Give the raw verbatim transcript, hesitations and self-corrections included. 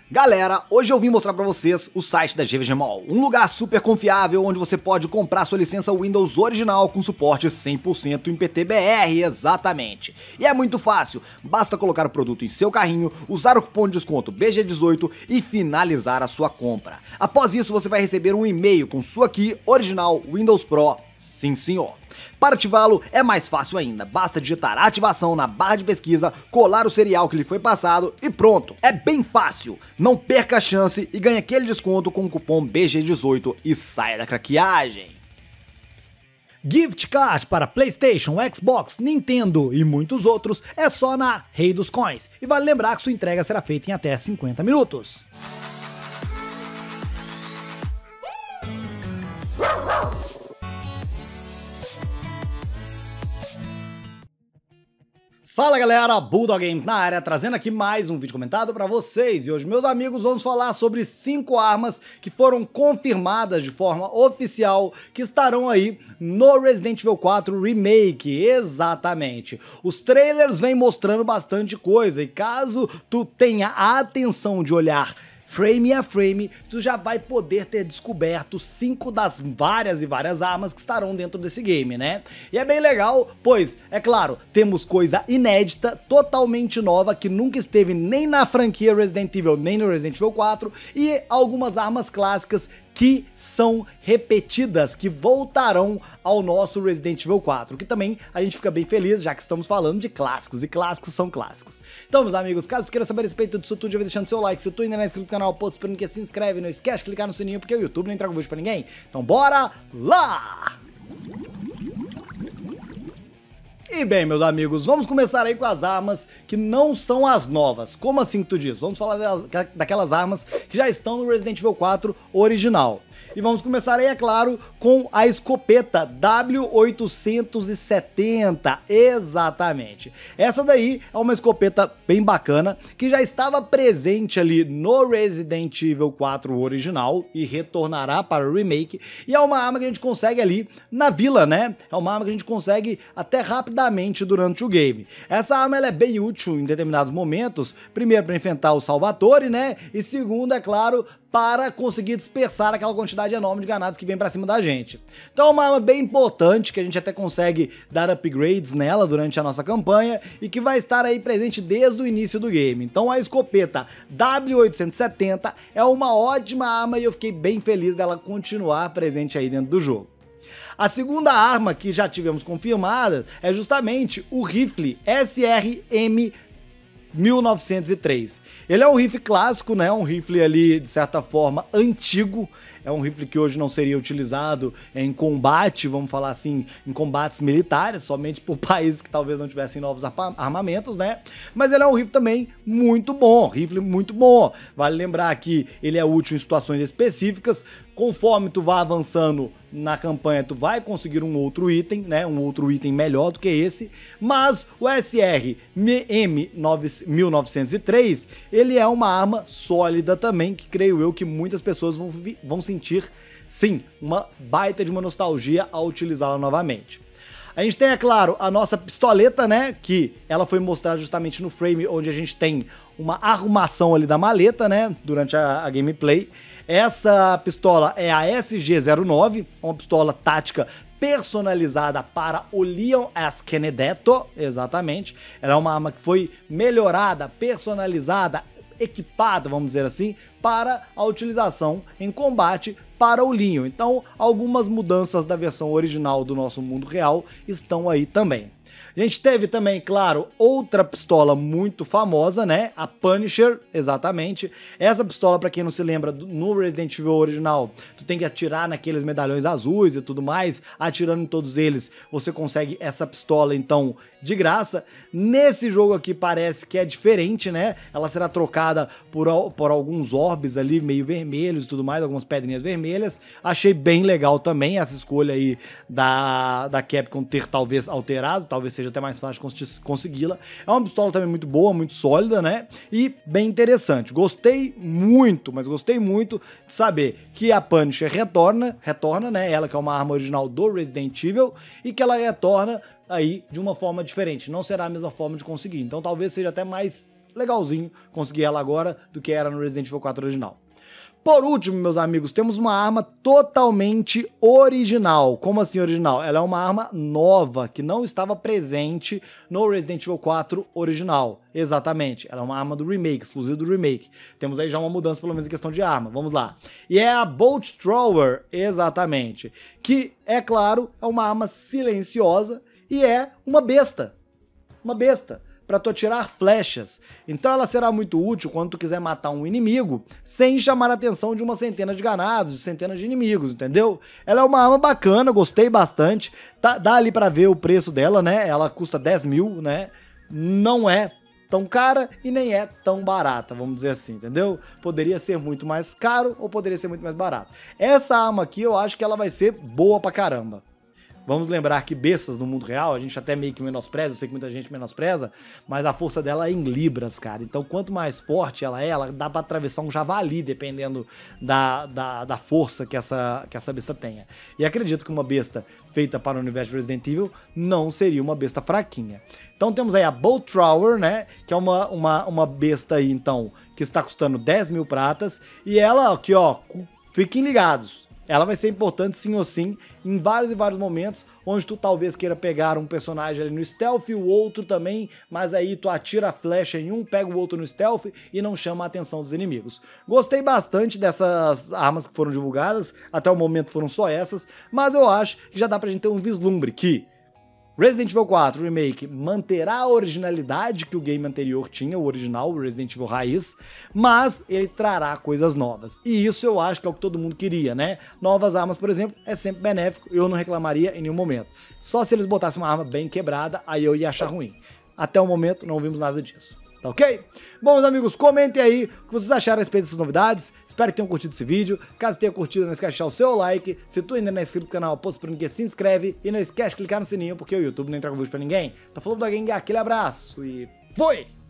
Galera, hoje eu vim mostrar pra vocês o site da G V G Mall, um lugar super confiável onde você pode comprar sua licença Windows original com suporte cem por cento em P T B R, exatamente. E é muito fácil, basta colocar o produto em seu carrinho, usar o cupom de desconto B G dezoito e finalizar a sua compra. Após isso você vai receber um e-mail com sua key original Windows Pro, sim senhor. Para ativá-lo é mais fácil ainda, basta digitar ativação na barra de pesquisa, colar o serial que lhe foi passado e pronto. É bem fácil, não perca a chance e ganhe aquele desconto com o cupom B G dezoito e saia da craqueagem. Gift Card para PlayStation, Xbox, Nintendo e muitos outros é só na Rei dos Coins. E vale lembrar que sua entrega será feita em até cinquenta minutos. Fala galera, Bulldog Games na área, trazendo aqui mais um vídeo comentado pra vocês. E hoje, meus amigos, vamos falar sobre cinco armas que foram confirmadas de forma oficial que estarão aí no Resident Evil quatro Remake, exatamente. Os trailers vêm mostrando bastante coisa e caso tu tenha a atenção de olhar frame a frame, tu já vai poder ter descoberto cinco das várias e várias armas que estarão dentro desse game, né? E é bem legal, pois, é claro, temos coisa inédita, totalmente nova, que nunca esteve nem na franquia Resident Evil, nem no Resident Evil quatro, e algumas armas clássicas que são repetidas, que voltarão ao nosso Resident Evil quatro, que também a gente fica bem feliz, já que estamos falando de clássicos, e clássicos são clássicos. Então, meus amigos, caso tu queira saber a respeito disso tudo, já vai deixando seu like, se tu ainda não é inscrito no canal, pô, esperando que se inscreve, não esquece de clicar no sininho, porque o YouTube não entrega o vídeo pra ninguém. Então bora lá! E bem, meus amigos, vamos começar aí com as armas que não são as novas. Como assim que tu diz? Vamos falar delas, daquelas armas que já estão no Resident Evil quatro original. E vamos começar aí, é claro, com a escopeta W oitocentos e setenta, exatamente. Essa daí é uma escopeta bem bacana, que já estava presente ali no Resident Evil quatro original e retornará para o remake. E é uma arma que a gente consegue ali na vila, né? É uma arma que a gente consegue até rapidamente durante o game. Essa arma ela é bem útil em determinados momentos, primeiro para enfrentar o Salvatore, né? E segundo, é claro, para conseguir dispersar aquela quantidade enorme de granadas que vem pra cima da gente. Então é uma arma bem importante, que a gente até consegue dar upgrades nela durante a nossa campanha, e que vai estar aí presente desde o início do game. Então a escopeta W oitocentos e setenta é uma ótima arma e eu fiquei bem feliz dela continuar presente aí dentro do jogo. A segunda arma que já tivemos confirmada é justamente o rifle S R M mil novecentos e três. Ele é um rifle clássico, né? Um rifle ali, de certa forma, antigo. É um rifle que hoje não seria utilizado em combate, vamos falar assim, em combates militares, somente por países que talvez não tivessem novos armamentos, né? Mas ele é um rifle também muito bom, rifle muito bom. Vale lembrar que ele é útil em situações específicas. Conforme tu vai avançando na campanha, tu vai conseguir um outro item, né? Um outro item melhor do que esse. Mas o S R M mil novecentos e três, ele é uma arma sólida também, que creio eu que muitas pessoas vão, vão sentir, sim, uma baita de uma nostalgia ao utilizá-la novamente. A gente tem, é claro, a nossa pistoleta, né, que ela foi mostrada justamente no frame onde a gente tem uma arrumação ali da maleta, né, durante a, a gameplay. Essa pistola é a S G zero nove, uma pistola tática personalizada para o Leon S. Kenedetto, exatamente. Ela é uma arma que foi melhorada, personalizada, equipada, vamos dizer assim, para a utilização em combate para o Leon. Então, algumas mudanças da versão original do nosso mundo real estão aí também. A gente teve também, claro, outra pistola muito famosa, né? A Punisher, exatamente. Essa pistola, pra quem não se lembra, no Resident Evil original, tu tem que atirar naqueles medalhões azuis e tudo mais. Atirando em todos eles, você consegue essa pistola, então, de graça. Nesse jogo aqui parece que é diferente, né? Ela será trocada por, por alguns orbes ali, meio vermelhos e tudo mais, algumas pedrinhas vermelhas. Achei bem legal também essa escolha aí da, da Capcom ter talvez alterado, talvez seja até mais fácil consegui-la. É uma pistola também muito boa, muito sólida, né? E bem interessante. Gostei muito, mas gostei muito de saber que a Punisher retorna, retorna, né? Ela que é uma arma original do Resident Evil e que ela retorna aí de uma forma diferente. Não será a mesma forma de conseguir. Então talvez seja até mais legalzinho conseguir ela agora do que era no Resident Evil quatro original. Por último, meus amigos, temos uma arma totalmente original. Como assim original? Ela é uma arma nova, que não estava presente no Resident Evil quatro original. Exatamente, ela é uma arma do remake, exclusiva do remake. Temos aí já uma mudança, pelo menos em questão de arma. Vamos lá. E é a Bolt Thrower, exatamente. Que, é claro, é uma arma silenciosa e é uma besta. Uma besta. Para tu atirar flechas. Então ela será muito útil quando tu quiser matar um inimigo sem chamar a atenção de uma centena de ganados, de centenas de inimigos, entendeu? Ela é uma arma bacana, gostei bastante. Tá, dá ali para ver o preço dela, né? Ela custa dez mil, né? Não é tão cara e nem é tão barata, vamos dizer assim, entendeu? Poderia ser muito mais caro ou poderia ser muito mais barato. Essa arma aqui eu acho que ela vai ser boa pra caramba. Vamos lembrar que bestas no mundo real, a gente até meio que menospreza, eu sei que muita gente menospreza, mas a força dela é em libras, cara. Então, quanto mais forte ela é, ela dá pra atravessar um javali, dependendo da, da, da força que essa, que essa besta tenha. E acredito que uma besta feita para o universo de Resident Evil não seria uma besta fraquinha. Então, temos aí a Bolt Thrower, né, que é uma, uma, uma besta aí, então, que está custando dez mil pratas, e ela, aqui, ó, fiquem ligados. Ela vai ser importante sim ou sim em vários e vários momentos onde tu talvez queira pegar um personagem ali no stealth e o outro também, mas aí tu atira a flecha em um, pega o outro no stealth e não chama a atenção dos inimigos. Gostei bastante dessas armas que foram divulgadas, até o momento foram só essas, mas eu acho que já dá pra gente ter um vislumbre que Resident Evil quatro Remake manterá a originalidade que o game anterior tinha, o original, o Resident Evil raiz, mas ele trará coisas novas. E isso eu acho que é o que todo mundo queria, né? Novas armas, por exemplo, é sempre benéfico, eu não reclamaria em nenhum momento. Só se eles botassem uma arma bem quebrada, aí eu ia achar ruim. Até o momento não vimos nada disso. Tá ok? Bom, meus amigos, comentem aí o que vocês acharam a respeito dessas novidades. Espero que tenham curtido esse vídeo. Caso tenha curtido, não esquece de deixar o seu like. Se tu ainda não é inscrito no canal, aposto por ninguém, se inscreve. E não esquece de clicar no sininho, porque o YouTube não entrega vídeo pra ninguém. Tá falando da Gang, aquele abraço e fui!